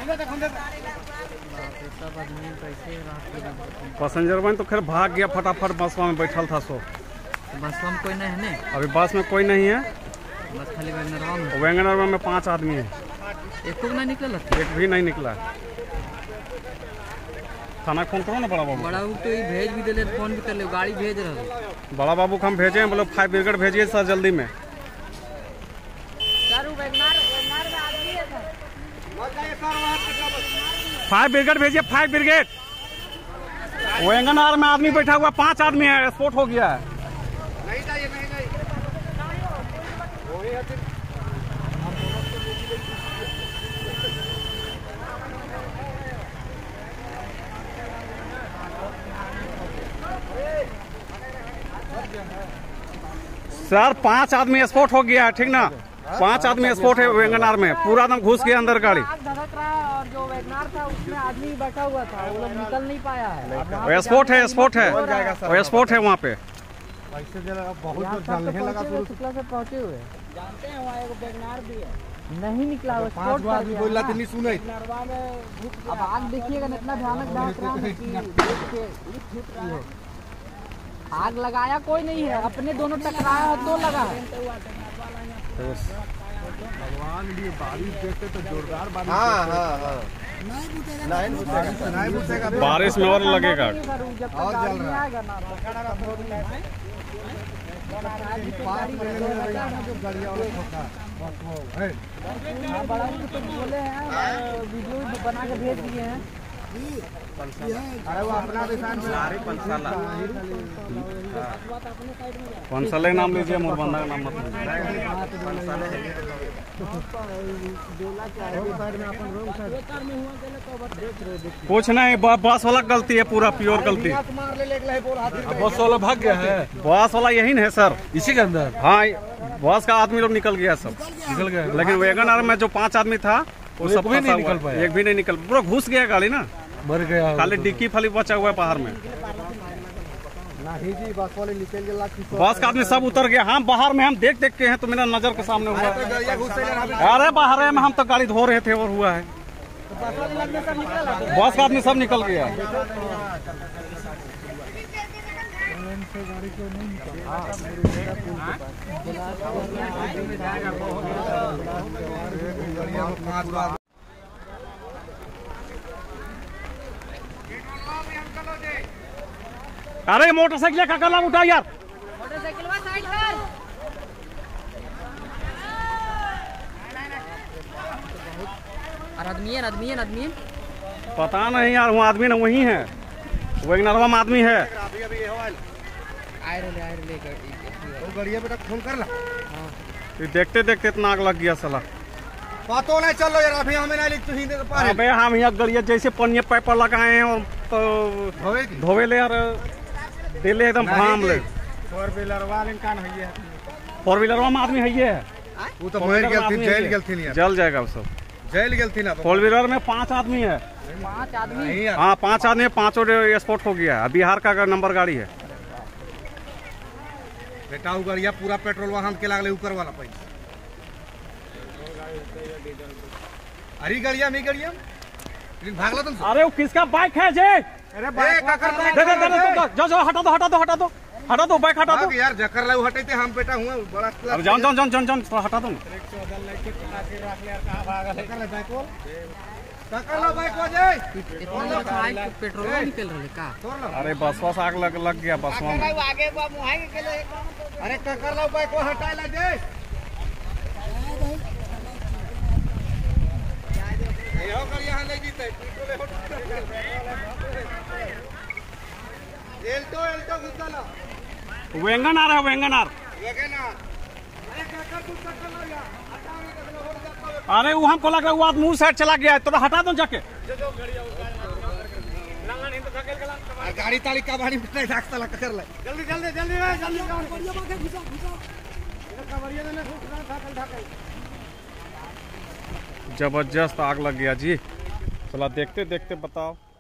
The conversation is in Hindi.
पैसेंजर में तो खैर भाग गया फटाफट, बसवा में बैठल था सो। बसवा में कोई नहीं है ने? अभी बस में कोई नहीं है, बस खाली वैगनरवा में। वैगनरवा में 5 आदमी है, एक को नहीं निकला, एक भी नहीं निकला। थाना फोन करो ना बड़ा बाबू। बड़ा बाबू तो भेज भी दिले, फोन भी कर ले, गाड़ी भेज रहा। बड़ा बाबू को हम भेजे हैं, बोलो 5 ब्रिगेड भेजिए सर जल्दी में। सर वैगनर में आदमी है सर, 5 ब्रिगेड भेजिए, 5 ब्रिगेड। वैगनआर में आदमी बैठा हुआ, 5 आदमी है, स्फोट हो गया है। नहीं जाइए, नहीं जाइए। सर 5 आदमी स्पॉट हो गया है, ठीक ना? 5 आदमी स्पॉट है वैगनआर में, पूरा दम घुस गया अंदर गाड़ी। धड़क रहा है और जो वैगनआर था उसमें आदमी बैठा हुआ था, वो लोग निकल नहीं पाया है। स्पॉट है, स्पॉट है, स्पॉट है वहाँ पे। शुक्ला से पहुँचे हुए जानते हैं, वहाँ एक वैगनआर भी है, नहीं निकला। अब आग देखिएगा ना, इतना भयानक बैकग्राउंड है। आग लगाया कोई नहीं है, अपने दोनों टकराया है तो लगा है। भगवान भी बारिश देखते तो जोरदार बारिश। बारिश में और लगेगा। और जल रहा है बड़ा तो बोले हैं, वीडियो बना के भेज दिए हैं। अरे वो अपना पंसाले का नाम लीजिए, मोरबंदा का नाम मत कुछ नहीं, बस वाला गलती है, पूरा प्योर गलती। बस वाला भाग गया है, बस वाला यही है सर, इसी के अंदर। हाँ, बस का आदमी लोग निकल गया, सब निकल गया, लेकिन वैगनआर में जो 5 आदमी था वो सब भी नहीं निकल पाया, एक भी नहीं निकल, पूरा घुस गया गाड़ी ना, मर गया। खाली डिक्की फाली बचा हुआ है बाहर में। बस का आदमी सब उतर गया। हम बाहर में हम देख के हैं तो मेरा नजर के सामने हुआ। अरे बाहर में हम तो गाड़ी धो रहे थे और हुआ है, बस का आदमी सब निकल गया। अरे मोटरसाइकिल का कला उठा यार, मोटरसाइकिल साइड कर। और आदमी पता नहीं यार, वो आदमी ना वही है, वैगनरवा में आदमी है। फोन कर ला। देखते देखते इतना आग लग गया साला। पतो नहीं चलो यार, अभी हमें नहीं लिख ही दे पाए। अबे हम यहाँ गलिया जैसे पन्नी पेपर लगाए हैं और तो धोवे ले यार, दिले एकदम भाम ले। 4 व्हीलर वाले का नहीं है, 4 व्हीलर में आदमी है ये, वो तो मर गया थी, जेल गया थी, जल जाएगा वो सब, जेल गया थी ना। 4 व्हीलर में 5 आदमी है, 5 आदमी, हाँ 5 आदमी, 5 स्पॉट हो गया। बिहार का नंबर गाड़ी है बेटा, वो गाड़िया पूरा पेट्रोल वाहन के लागले ऊपर वाला पैसा। अरे गाड़िया में गाड़िया भागला तुम। अरे वो किसका बाइक है जे? अरे बाइक जाओ हटा दो बाइक हटा दो यार, जकर ला हटाते हम बेटा हुआ बड़ा। अरे जान हटा दो। पेट्रोल निकल रहे का? अरे बस आग लग गया बस में। अरे ककर ला बाइक हटा ला दे। वैगनआर है, वैगनआर। अरे वो हमको लग रहा है वो आदमी मुंह साइड चला गया है, तो हटा दो जाके। गाड़ी ताड़ी का बाड़ी में नहीं रखता ला कर ले, जल्दी जल्दी जल्दी जबरदस्त आग लग गया जी। चला देखते देखते बताओ।